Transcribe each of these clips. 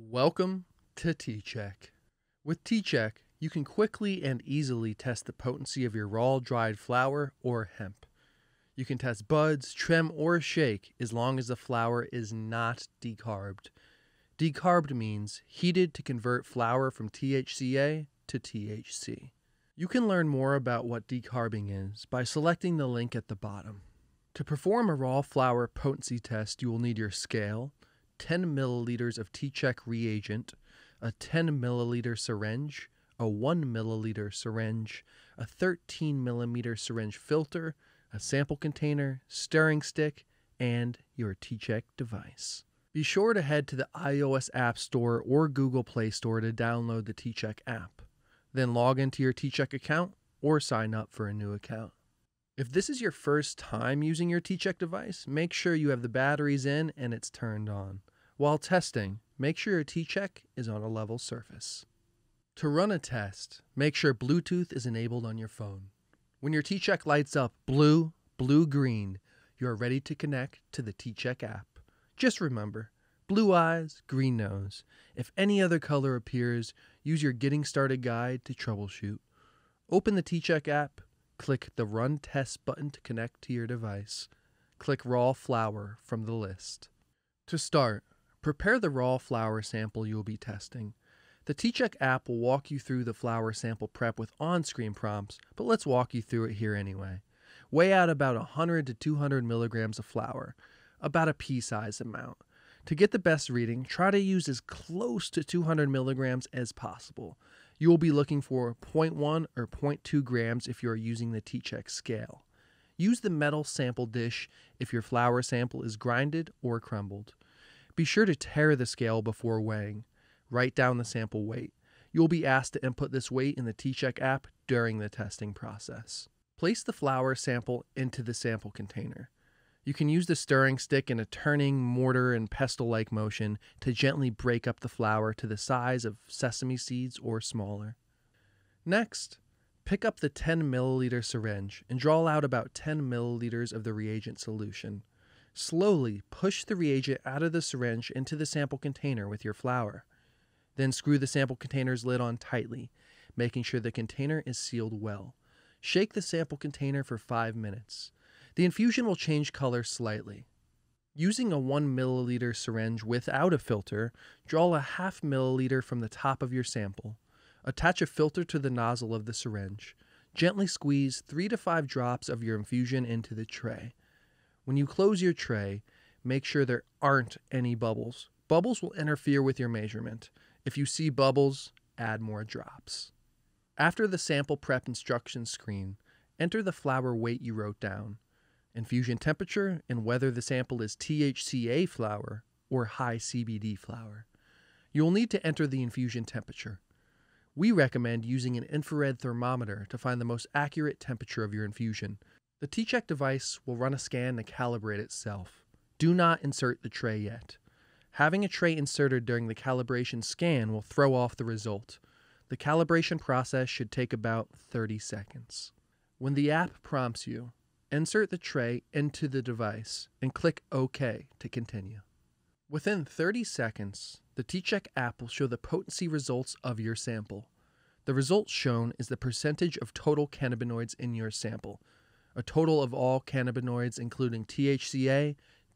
Welcome to tCheck. With tCheck, you can quickly and easily test the potency of your raw dried flower or hemp. You can test buds, trim, or shake as long as the flower is not decarbed. Decarbed means heated to convert flower from THCA to THC. You can learn more about what decarbing is by selecting the link at the bottom. To perform a raw flower potency test, you will need your scale, 10 milliliters of tCheck reagent, a 10 milliliter syringe, a 1 milliliter syringe, a 13 millimeter syringe filter, a sample container, stirring stick, and your tCheck device. Be sure to head to the iOS App Store or Google Play Store to download the tCheck app. Then log into your tCheck account or sign up for a new account. If this is your first time using your tCheck device, make sure you have the batteries in and it's turned on. While testing, make sure your tCheck is on a level surface. To run a test, make sure Bluetooth is enabled on your phone. When your tCheck lights up blue, green, you are ready to connect to the tCheck app. Just remember, blue eyes, green nose. If any other color appears, use your Getting Started guide to troubleshoot. Open the tCheck app, click the Run Test button to connect to your device. Click Raw Flower from the list. To start, prepare the raw flower sample you will be testing. The tCheck app will walk you through the flower sample prep with on-screen prompts, but let's walk you through it here anyway. Weigh out about 100 to 200 milligrams of flour, about a pea-sized amount. To get the best reading, try to use as close to 200 milligrams as possible. You will be looking for 0.1 or 0.2 grams if you are using the tCheck scale. Use the metal sample dish if your flour sample is grinded or crumbled. Be sure to tare the scale before weighing. Write down the sample weight. You will be asked to input this weight in the tCheck app during the testing process. Place the flour sample into the sample container. You can use the stirring stick in a turning, mortar, and pestle-like motion to gently break up the flour to the size of sesame seeds or smaller. Next, pick up the 10 milliliter syringe and draw out about 10 milliliters of the reagent solution. Slowly push the reagent out of the syringe into the sample container with your flour. Then screw the sample container's lid on tightly, making sure the container is sealed well. Shake the sample container for 5 minutes. The infusion will change color slightly. Using a 1 milliliter syringe without a filter, draw a half milliliter from the top of your sample. Attach a filter to the nozzle of the syringe. Gently squeeze 3 to 5 drops of your infusion into the tray. When you close your tray, make sure there aren't any bubbles. Bubbles will interfere with your measurement. If you see bubbles, add more drops. After the sample prep instructions screen, enter the flour weight you wrote down, infusion temperature, and whether the sample is THCA flower or high CBD flower. You will need to enter the infusion temperature. We recommend using an infrared thermometer to find the most accurate temperature of your infusion. The tCheck device will run a scan to calibrate itself. Do not insert the tray yet. Having a tray inserted during the calibration scan will throw off the result. The calibration process should take about 30 seconds. When the app prompts you, insert the tray into the device and click OK to continue. Within 30 seconds, the tCheck app will show the potency results of your sample. The result shown is the percentage of total cannabinoids in your sample, a total of all cannabinoids including THCA,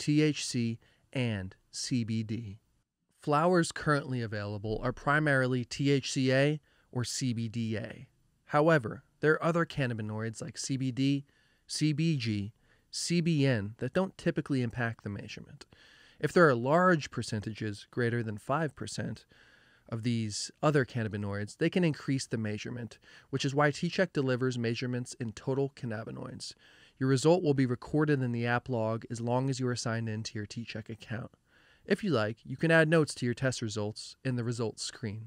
THC, and CBD. Flowers currently available are primarily THCA or CBDA. However, there are other cannabinoids like CBD, CBG, CBN that don't typically impact the measurement. If there are large percentages, greater than 5%, of these other cannabinoids, they can increase the measurement, which is why tCheck delivers measurements in total cannabinoids. Your result will be recorded in the app log as long as you are signed into your tCheck account. If you like, you can add notes to your test results in the results screen.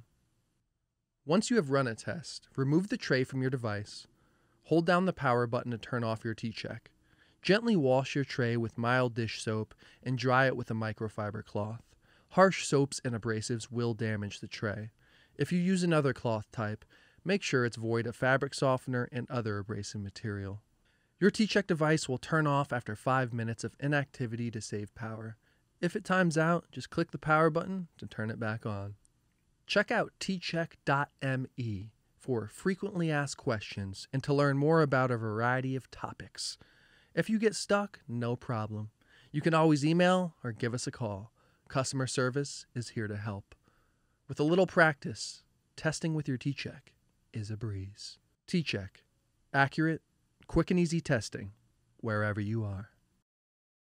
Once you have run a test, remove the tray from your device. Hold down the power button to turn off your tCheck. Gently wash your tray with mild dish soap and dry it with a microfiber cloth. Harsh soaps and abrasives will damage the tray. If you use another cloth type, make sure it's void of fabric softener and other abrasive material. Your tCheck device will turn off after 5 minutes of inactivity to save power. If it times out, just click the power button to turn it back on. Check out tCheck.me for frequently asked questions and to learn more about a variety of topics. If you get stuck, no problem. You can always email or give us a call. Customer service is here to help. With a little practice, testing with your tCheck is a breeze. tCheck. Accurate, quick and easy testing wherever you are.